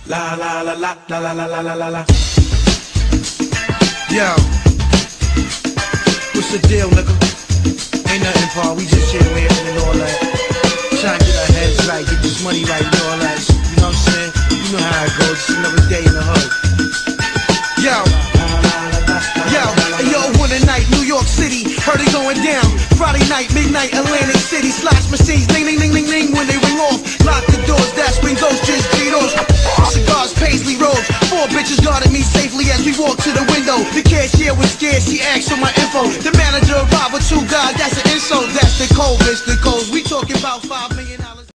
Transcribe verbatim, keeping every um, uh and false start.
La la la la la la la la la la la. Yo, what's the deal, nigga? Ain't nothing, Paul. We just here laughing and all that. Trying to get our heads right, get this money right and all that. You know what I'm saying? You know how it goes. It's another day in the hood. Yo, yo, yo, one night, New York City, heard it going down. Friday night, midnight, Atlantic City, slash machines, ding, ding, ding, ding, ding, when they ring off. Lock the doors, that's when ghosts just Cheetos. Cigars, paisley robes, four bitches guarded me safely as we walked to the window. The cashier was scared, she asked for my info. The manager arrived with two guys, that's an insult. That's the cold, bitch, the cold. We talking about five million dollars.